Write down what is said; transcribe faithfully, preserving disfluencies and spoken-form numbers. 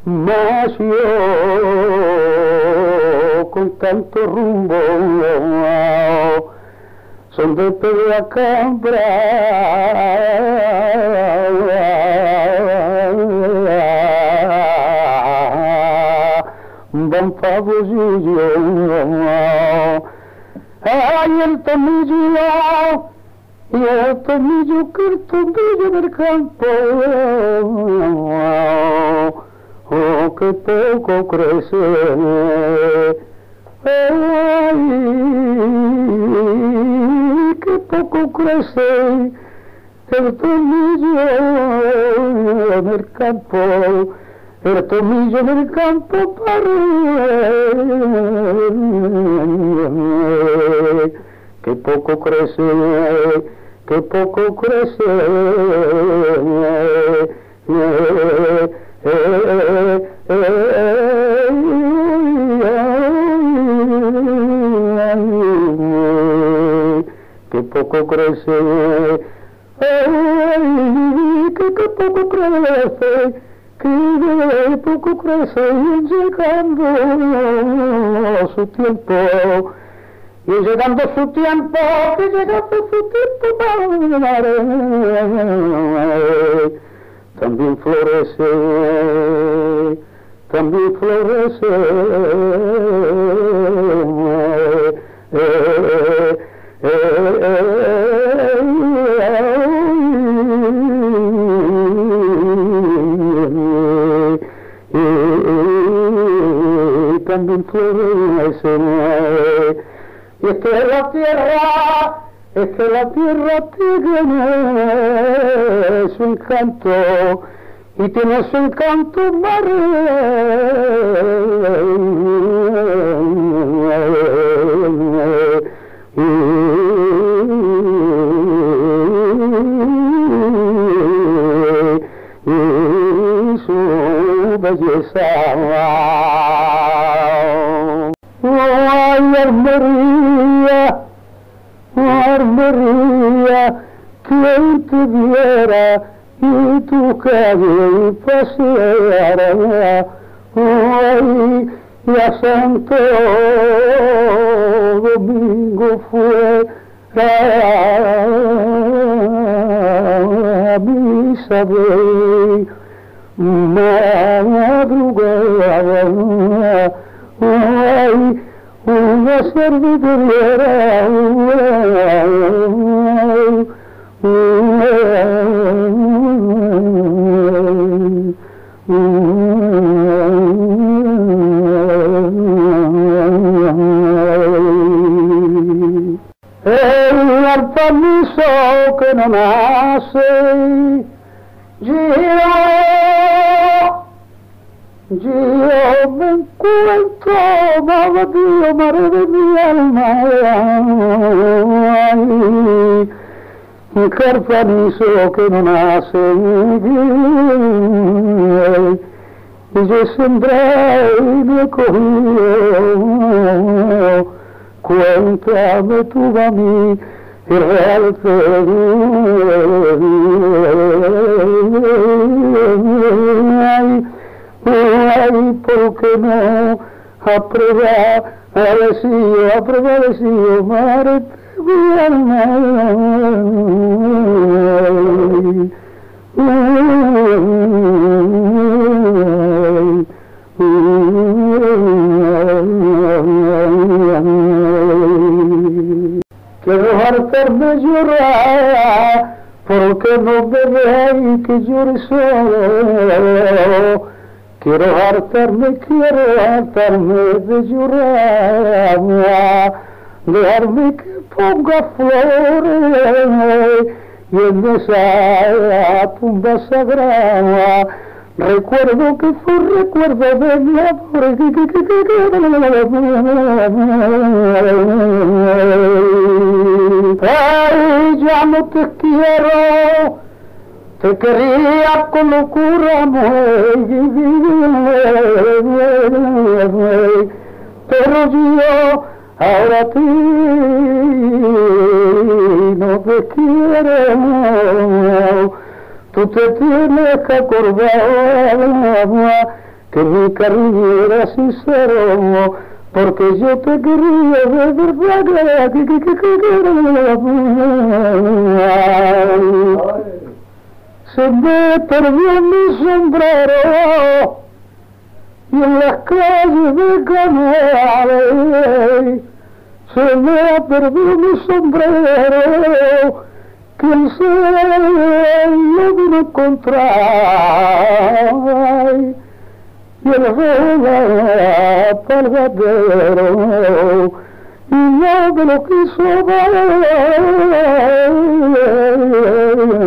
mas yo con tanto rumbo son de la cambra, van pavosillo, ay el tomillo, y el tomillo que el tomillo del campo, oh que poco crece, ay que poco crece el tomillo en el campo, el tomillo en el campo parece que poco crece, que poco crece, que poco crece, que, que poco crece, que poco crece y llegando su tiempo, y llegando su tiempo, que llegando su tiempo, también florece, también florece, eh, eh, eh, también florece, y es que la tierra, es que la tierra tiene su encanto, y tiene su encanto mar, y su belleza. Ay, armería, armería, quien te viera y tu calle paseara, ay, ya Santo Domingo fuera a misa de madrugada, ay, una servidora, el alfamiso que no nace, yo, yo me encuentro, madre mía, madre de mi alma, ay, que alfamiso que no nace, y yo sembré y me cogió. Cuéntame tú a mí, real ay, ay, ¿por qué no aprueba, alecillo, aprueba, alecillo, madre mi alma? Quiero hartarme llorar, porque no me veis que llore solo. Quiero hartarme, quiero hartarme de llorar, dejarme que ponga flores y en esa tumba sagrada recuerdo que fue recuerdo de mi amor. Ay, ya no te quiero, te quería con locura, pero yo ahora a ti no te quiero. Tú te tienes que acordar que mi cariño era sincero, porque yo te quería de verdad. Se me perdió mi sombrero y en las calles de Canales se me ha perdido mi sombrero, quien se lo vino a encontrar y el rey palgadero y no me lo quiso dar.